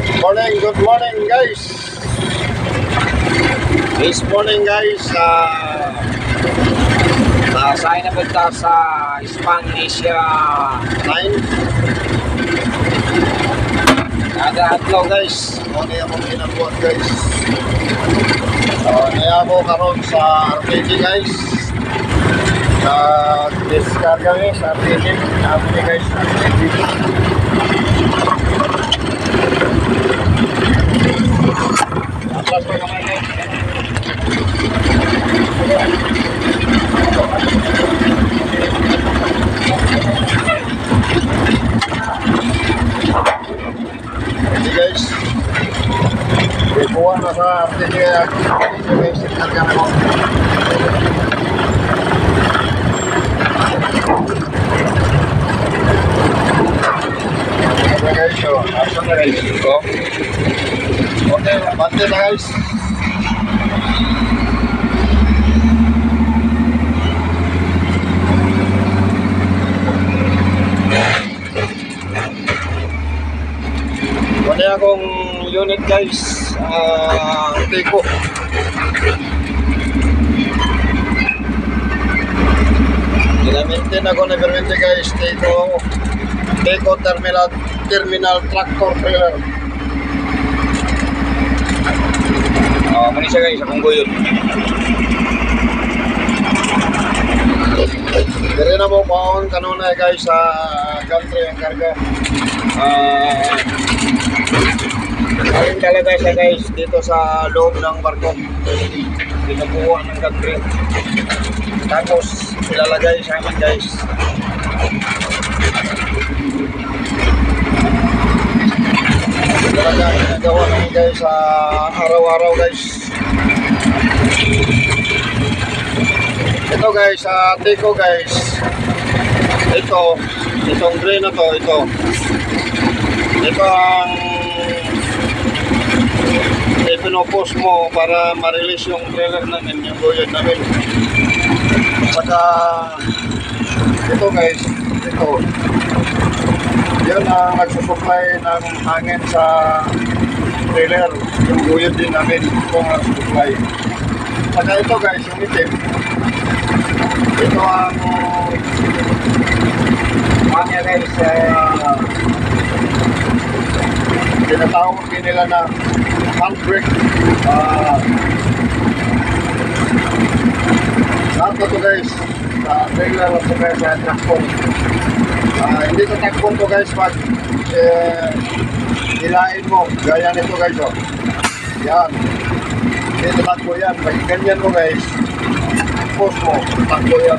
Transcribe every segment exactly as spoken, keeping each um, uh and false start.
Morning, good morning guys. This morning guys, uh, Nasaan na punta sa Spanish nine. Kada adlaw Guys, ano niya akong ginagawa guys. Uh, niya ako karon sa R P G guys. Nag-discarga uh, sa R P G. Ako niya guys, R P G. Atlas pa naman guys. Ini guys, dibuat nasa artinya ini guys, harga memang. Oke guys, so langsung ya guys. Oke, bantu ya guys. Wala akong unit guys, uh, Teko. Ginamitin ako na permite guys, Teko. Teko terminal, terminal tractor trailer. Oh, muna siya guys, akong guyod. Dari na mo paon kanuna guys sa country ang karga. Ah, uh, alin talaga siya guys dito sa loob ng barko. Pinukuha ng country. Tapos ilalagay sa amin guys. Talaga ginagawa namin guys sa araw-araw guys. Ito guys, sa uh, Teko guys. Ito, itong tray na to, ito. Ito ang ipinopos mo para ma-release yung trailer namin, yung guyod namin. Saka ito guys, ito. Yun ang nagsusupply ng hangin sa trailer, yung guyod din namin, ito ang nagsusupply. Saka ito guys, yung itim. Ito ang ano guys, uh, tinatawag din nila na handbrake. Uh, lahat na to guys, sa trailer at saka sa takpon. Uh, hindi sa takpon to guys pag eh, hilain mo, gaya nito guys, oh. Yan, hindi takpo yan, pag ganyan mo guys, post mo, takbo yan.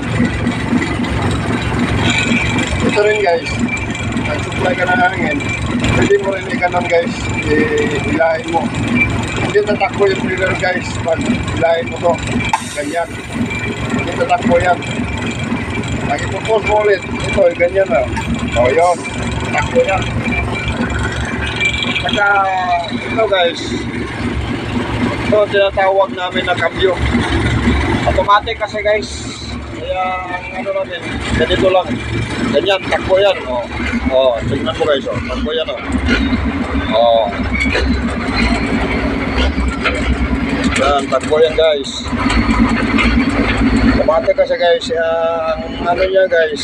Ito rin guys, nag-supply ka ng hangin, pwede mo rin ikanan guys, hilahin mo. Hindi tatakbo yung trailer guys, pag hilahin mo to, ganyan. Hindi tatakbo yan. Nag-post mo ulit, ito, ganyan na. O yun, takbo yan. Saka, ito guys, ito tinatawag namin na kabyo. Automatic kasi guys. Kaya ang ano natin, ganito lang. Ganyan, takbo yan. O, oh. oh, tingnan mo guys. Oh. Takbo yan. O. Oh. Oh. Yan, takbo yan guys. Automatic kasi guys. Uh, ang ano niya guys.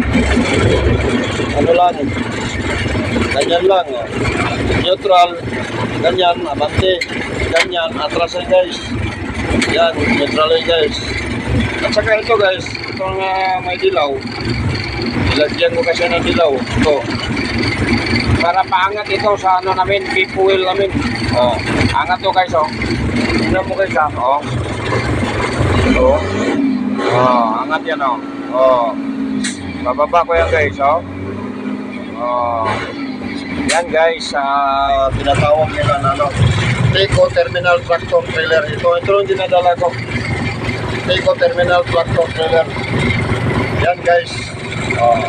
Ano lang. Ganyan lang. Oh. Neutral. Ganyan, abante. Ganyan, atrasan guys. Yan, neutral guys. At saka ito guys, itong uh, may dilaw. Ilagyan ko kasi ng dilaw. Ito. Para paangat ito sa ano namin, beef oil namin. Oh, angat to guys, oh. Tingnan mo guys, ah. Oh. Ito. Oh, angat yan, oh. Oh. Bababa ko yan guys, oh. Oh. Yan guys, uh, pinatawag nila na ano. Teko Terminal Tractor Trailer. Ito, ito yung dinadala ko. Teko Terminal Tractor Trailer. Yan guys. Oh.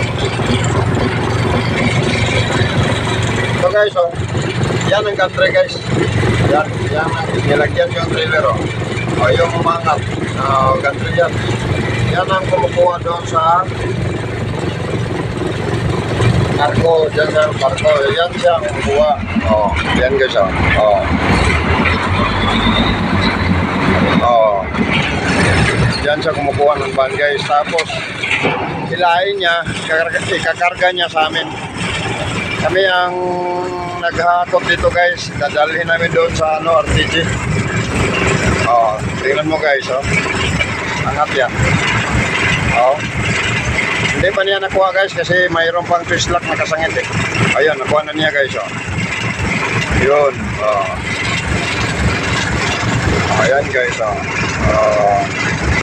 Ito guys, oh. Yan ang country guys. Yan, yan. Nilagyan yung trailer, oh. O, yung umangat. Uh, country yan. Yan ang kumukuha doon sa Marco, dyan sa Marco. Yan siya ang kumukuha. Oh, yan guys, oh. Oh. Oh. Yan siya kumukuha ng van guys. Tapos, hilahin niya, ikakarga, ikakarga niya sa amin. Kami ang naghahakot dito guys. Dadalhin namin doon sa ano, R T G. Oh, tingnan mo guys, oh. Angat yan. Oh. Hindi pa niya nakuha guys kasi mayroon pang twist lock nakasangit eh. Ayun, nakuha na niya guys, oh. Yun, oh. Ayan guys, oh. Oh.